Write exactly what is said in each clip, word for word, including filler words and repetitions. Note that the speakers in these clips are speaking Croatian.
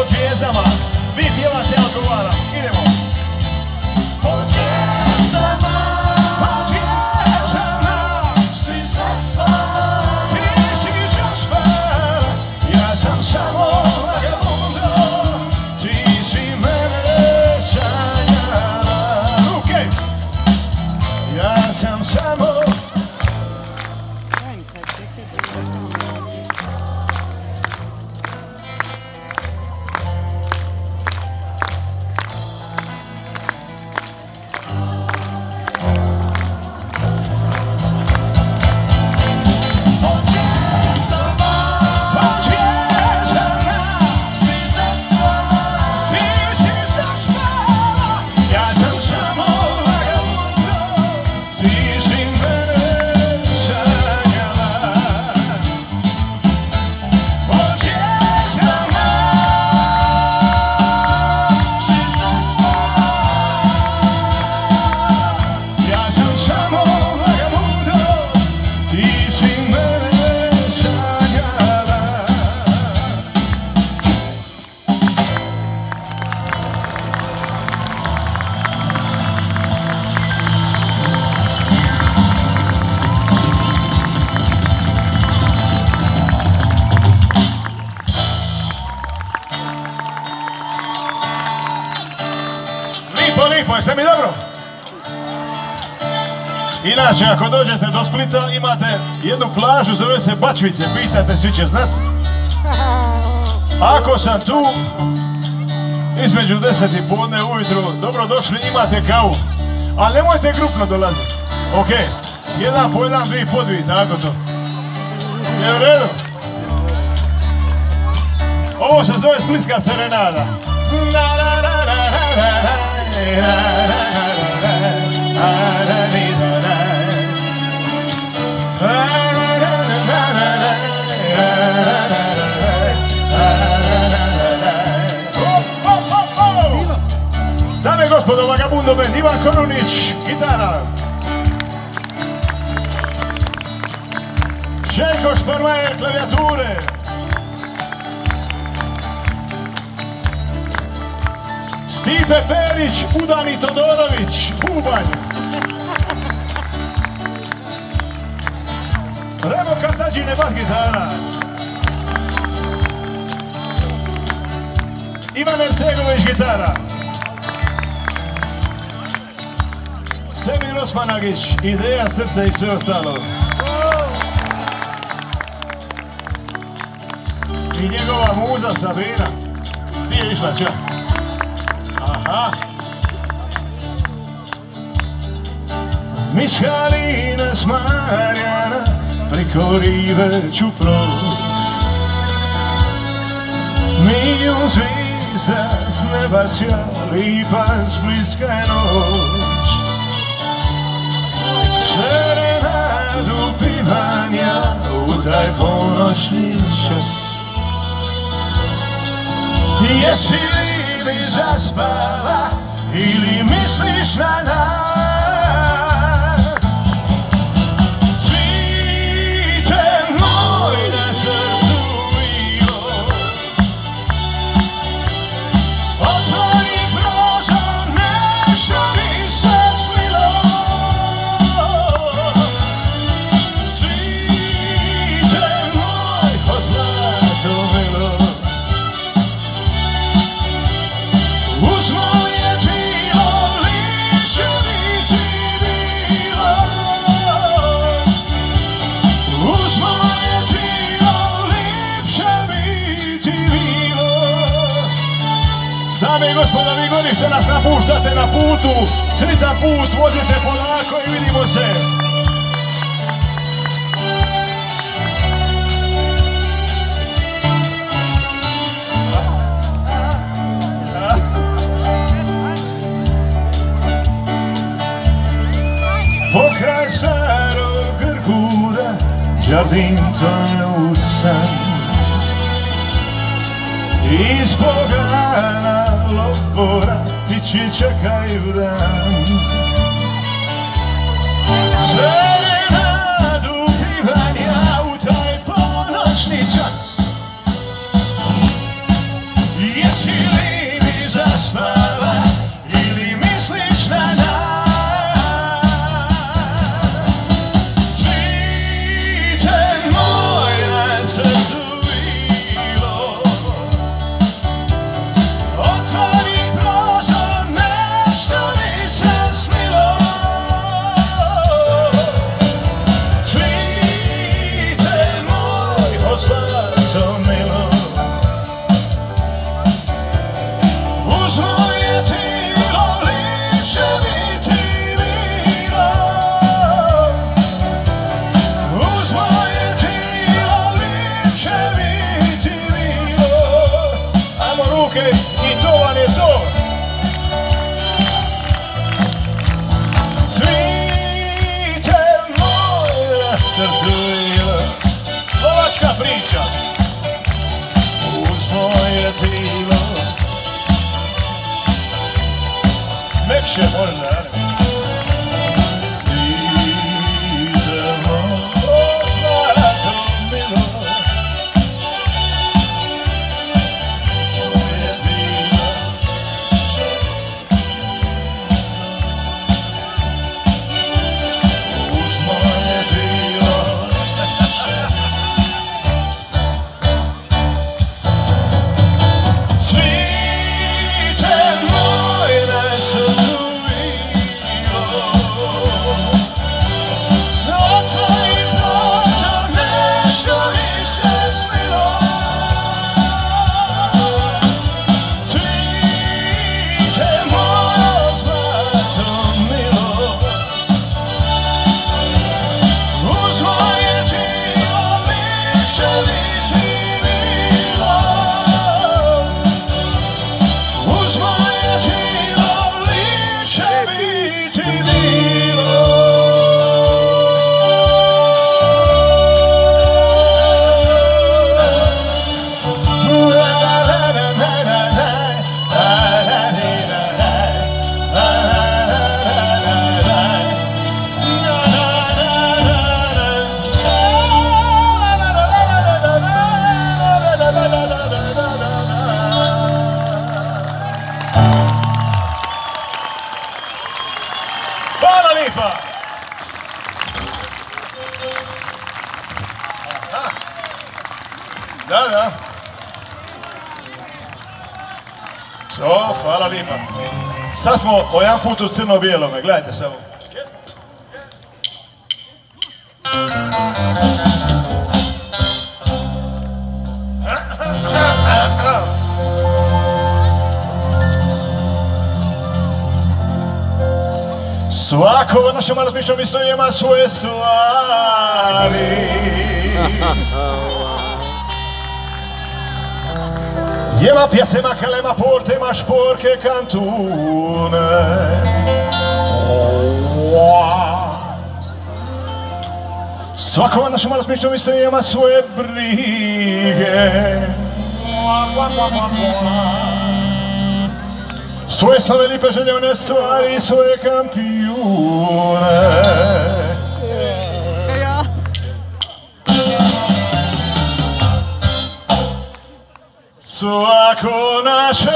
zvijezdama. Vi pjevate, ja odgovaram. Idemo. Pod zvijezdama, pod zvijezdama si zaspala. Ti si zaspala, ja sam samo vagabundo. Ti si mene sanjala. Ruke! Ja sam samo lipo, jeste mi dobro? Inače, ako dođete do Splita, imate jednu plažu, zove se Bačvice, pitate, svi će znat. Ako sam tu, između deset i podne ujutru, dobro došli, imate kavu. Ali nemojte grupno dolaziti, ok? Jedan po jedan, dvi po dvi, tako to. Je u redu? Ovo se zove Splitska serenada. Dame i gospodo, Vagabundo band, Ivan Korunić, gitara. Željko Šparmajer, klavijature. Stipe Perić, Udani Todorović, bubanj. Remo Kartađine, bas gitara. Ivan Ercegović, gitara. Semir Osmanagić, ideja, srce i sve ostalo. I njegova muza Sabina. Nije išla, ča? Aha. Mišalina Smarjana, preko rive ću proć. Milijun zvijezda s neba sjali, pa splitska je noć. Serenadu pivam ja u taj ponoćni čas. Jesi li mi zaspala ili misliš na nas? Cvite moj na srcu bilo, otvori prozor, nešto mi se snilo. Cvite moj ko zlato milo, uz moje tvilo liče bi ti bilo. Uz moje tvilo liče bi ti bilo. Dame i gospoda, vi godište nas napuštate na putu. Sretan put, vozite polako i vidimo se. Pokraj starog Grguda, Đardin tone u san. Iz pogana lopora ptići čekaju dan. Serenadu pivam ja u taj ponoćni čas. Jesi ostala ili misliš na nas? Cvite moj na srcu bilo, otvori prozor, nešto mi se snilo. Cvite moj zlato milo, uz moje tilo liče biti bilo, uz moje tilo liče biti bilo. Ajmo ruke i to vam je to. Cvite moj na srcu bilo, lovačka priča, uz moje tilo. Mekše možda, ne? Cvite moj zlato milo, moje tilo. Uz moje tilo. Hvala lijepa! Da, da. O, hvala lijepa. Sad smo o jedan put u crno-bijelome, gledajte samo. Svako naše malo smišno mjesto ima svoje stvari. Ima pjace, ima kalema, porte, ima šporke, kantune. Svako naše malo smišno mjesto ima svoje brige. Svoje slave, lipe, željene stvari, svoje kampijune. Svako naše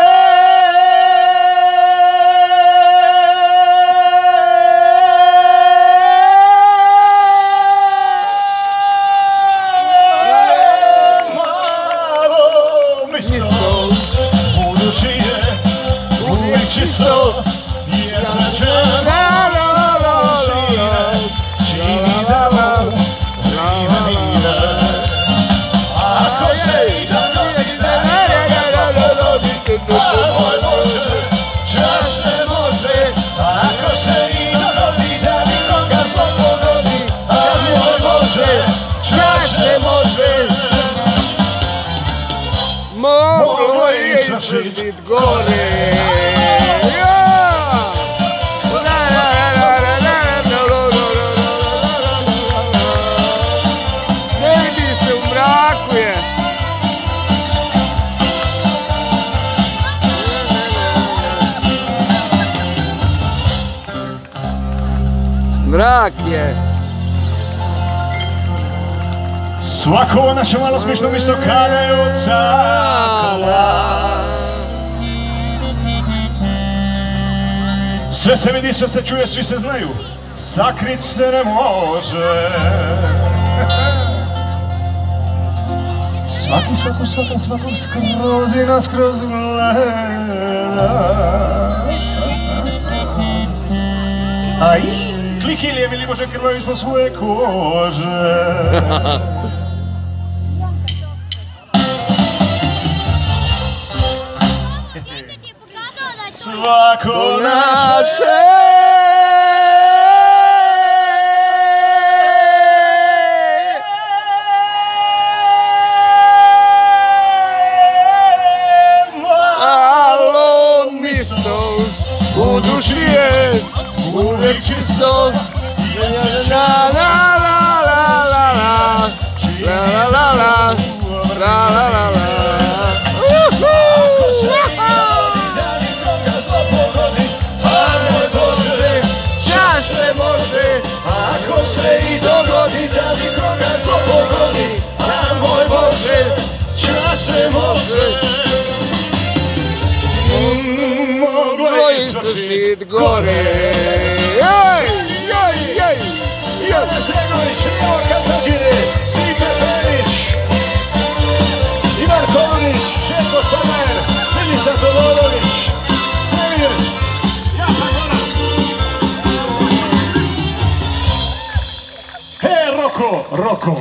malo misto u duši je uvijek čisto, jer srećemo sine, čini da mu vrime mine. Ako se i dogodi da nikoga zlogodi, a moj Bože, čas se može. Ako se i dogodi da nikoga zlogodi, a moj Bože, čas se može. Moglo je izvršit gore. Ne vidi se, u mraku je. Mrak je. Svako naše malo smišno misto kada je od takla. Sve se vidi, sve se čuje, svi se znaju. Sakrit se ne može. Svaki, svako, svaka, svakog skroz i naskroz gleda. Aj, kliki lijevi li može krvavi ispod svoje kože. Svako naše malo misto u duši je uvijek čisto. La la la la la la la la la la la la la. Ako se i dogodi da mi koga zlo pogodi, a moj Bože, čas se može. Moglo istršit gore. Ej, ej, ej, ej. Jana Cegović, Joka Tađire, Stipe Perić, Ivan Kovanić, Željko Štamer, Milica Todorović, Svemir, ja sam Goran. He, Roko, Roko.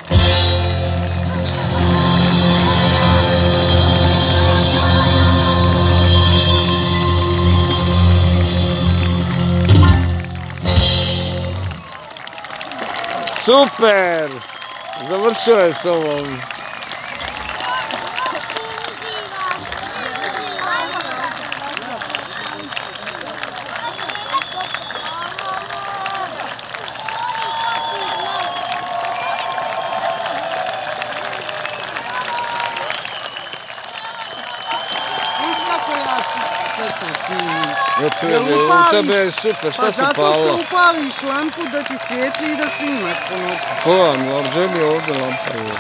Super! Završio je s ovom. Eto je, u tebe je super, šta si pala? Pa zato što upališ lampu da ti svijetli i da snimaš po noći. Ko vam, Orđeli je ovdje lampa je.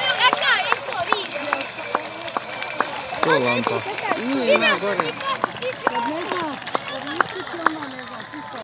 Ko lampa? Nije, ima gore.